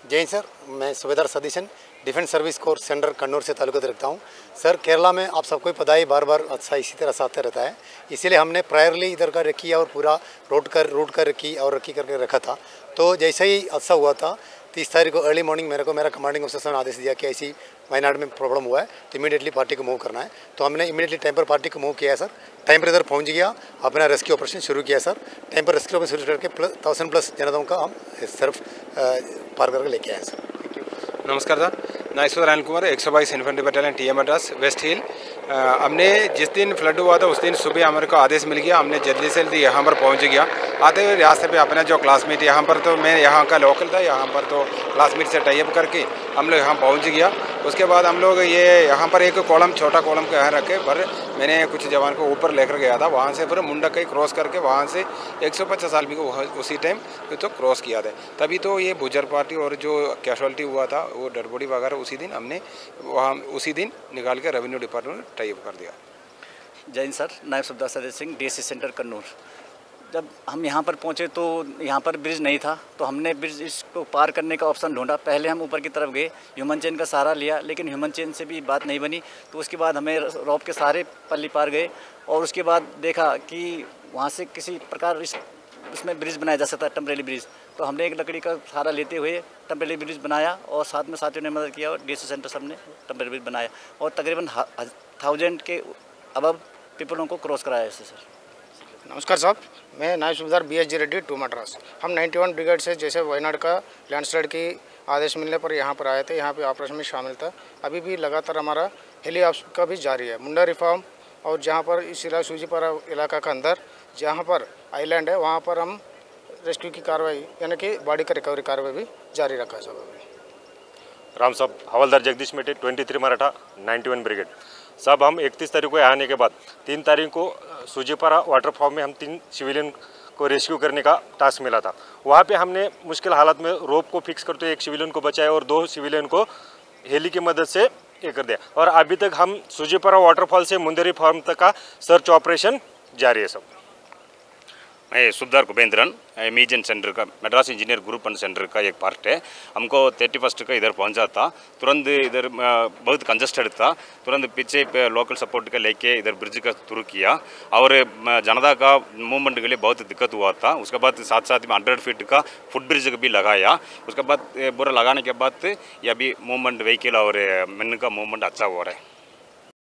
जय सर, मैं सूबेदार Satheesan defence service course centre Kannur से ताल्लुक़ रखता हूँ। सर, केरला में आप सबको पता ही बार बार अच्छा इसी तरह से आता रहता है, इसीलिए हमने प्रायरली इधर का रखी और पूरा रूट कर रखी और रखी करके रखा था। तो जैसे ही अच्छा हुआ था 30 तारीख को अर्ली मॉर्निंग मेरे को मेरा कमांडिंग ऑफिसर ने आदेश दिया कि ऐसी वायनाड में प्रॉब्लम हुआ है तो इमीडिएटली पार्टी को मूव करना है। तो हमने इमीडिएटली टाइम पर पार्टी को मूव किया है सर। टाइम पर इधर पहुंच गया, अपना रेस्क्यू ऑपरेशन शुरू किया सर। टाइम पर रेस्क्यू ऑपरेशन शुरू करके 1000+ जनताओं का हम सिर्फ पार करके लेके आए सर। नमस्कार सर, मैं Ishwar Anil Kumar 122 infantry battalion TA Madras west hill. हमने जिस दिन फ्लड हुआ था उस दिन सुबह हमारे को आदेश मिल गया, हमने जल्दी से जल्दी यहाँ पर पहुँच गया। आते हुए रास्ते पे अपना जो क्लासमेट यहाँ पर, तो मैं यहाँ का लोकल था, यहाँ पर तो क्लासमेट से टाइप करके हम लोग यहाँ पहुँच गया। उसके बाद हम लोग ये यहाँ पर एक कॉलम, छोटा कॉलम के यहाँ रखे, पर मैंने कुछ जवान को ऊपर लेकर गया था, वहाँ से फिर मुंडा कहीं क्रॉस करके वहाँ से 150 आदमी को उसी टाइम तो क्रॉस किया था। तभी तो ये भुजर पार्टी और जो कैजुअलिटी हुआ था वो डेड बॉडी वगैरह उसी दिन हमने वहाँ उसी दिन निकाल के रेवेन्यू डिपार्टमेंट में टाइप कर दिया। जय हिंद सर, नायब सूबेदार सतीश सिंह, डीएससी सेंटर कन्नूर। जब हम यहाँ पर पहुँचे तो यहाँ पर ब्रिज नहीं था, तो हमने ब्रिज इसको पार करने का ऑप्शन ढूंढा। पहले हम ऊपर की तरफ गए, ह्यूमन चेन का सहारा लिया, लेकिन ह्यूमन चेन से भी बात नहीं बनी। तो उसके बाद हमें रॉप के सहारे पल्ली पार गए और उसके बाद देखा कि वहाँ से किसी प्रकार इसमें ब्रिज बनाया जा सकता है, टेम्परेरी ब्रिज। तो हमने एक लकड़ी का सहारा लेते हुए टेम्परेरी ब्रिज बनाया और साथ में साथियों ने मदद किया और डीएससी सेंटर सब ने टेम्परेरी ब्रिज बनाया और तकरीबन 1000 के अबव पीपलों को क्रॉस कराया इससे सर। नमस्कार साहब, मैं नायब सूबेदार BSG रेड्डी 2 मद्रास। हम 91 ब्रिगेड से जैसे वायनाड का लैंडस्लाइड की आदेश मिलने पर यहाँ पर आए थे, यहाँ पे ऑपरेशन में शामिल था। अभी भी लगातार हमारा हेली ऑप्स का भी जारी है। मुंडा रिफॉर्म और जहाँ पर इस सूजीपारा इलाका का अंदर जहाँ पर आइलैंड है वहाँ पर हम रेस्क्यू की कार्रवाई यानी कि बॉडी का रिकवरी कार्रवाई भी जारी रखा है साहब। राम साहब, हवलदार जगदीश मेटे 23 मराठा 91 ब्रिगेड। साहब, हम 31 तारीख को आने के बाद 3 तारीख को सूजीपारा वाटरफॉल में हम 3 सिविलियन को रेस्क्यू करने का टास्क मिला था। वहाँ पे हमने मुश्किल हालत में रोप को फिक्स करते 1 सिविलियन को बचाया और 2 सिविलियन को हेली की मदद से ये कर दिया। और अभी तक हम सूजीपारा वाटरफॉल से मुंदेरी फार्म तक का सर्च ऑपरेशन जारी है सब। मैं सूबेदार कुबेंद्रन, इमेजन सेंटर का Madras engineer group and centre का एक पार्ट है। हमको 31 का इधर पहुंचा था, तुरंत इधर बहुत कंजस्टेड था, तुरंत पीछे पे लोकल सपोर्ट का लेके इधर ब्रिज का थ्रू किया और जनता का मूवमेंट के लिए बहुत दिक्कत हुआ था। उसके बाद साथ साथ में 100 फीट का फुट ब्रिज भी लगाया। उसके बाद पूरा लगाने के बाद ये अभी मूवमेंट व्हीकल और मेन का मूवमेंट अच्छा हो रहा है।